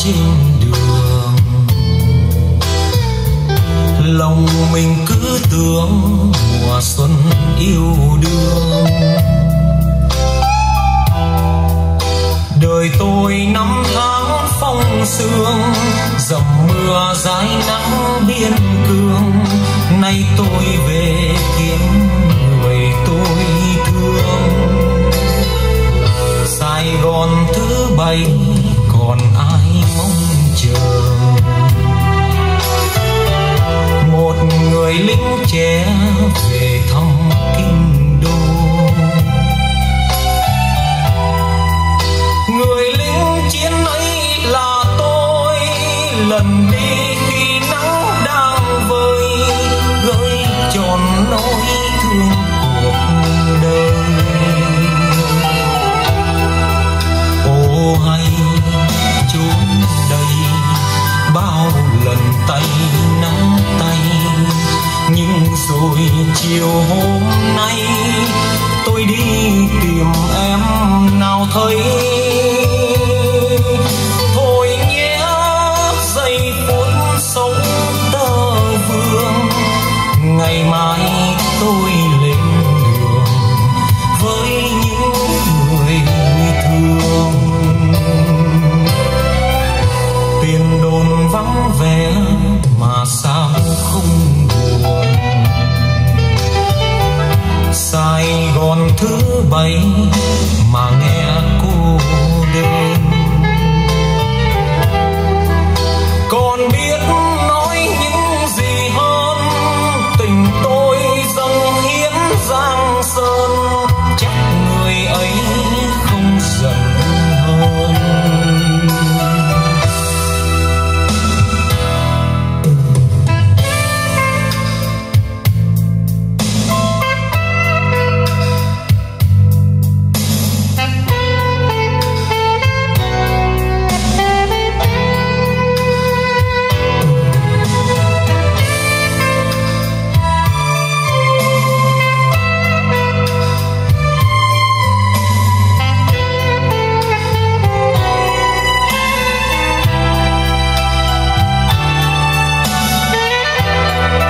trên đường. Lòng mình cứ tưởng mùa xuân yêu đương. Đời tôi năm tháng phong sương, dầm mưa dãi nắng biên cương. Nay tôi về kiếm người tôi thương. Sài Gòn thứ bảy còn ai mong chờ. Một người lính trẻ về thăm kinh đô. Người lính chiến ấy là tôi, lần đi khi nắng đang vơi, gửi tròn nỗi thương cuộc đời. Ô hay chốn đây bao lần tay nắm tay, nhưng rồi chiều hôm nay tôi đi tìm em nào thấy. Thôi nhé giây phút sống tơ vương, ngày mai tôi lên đường với những người thương. Tiền đồn vắng vẻ mà sao không buồn. Sài Gòn thứ bảy mà nghe cô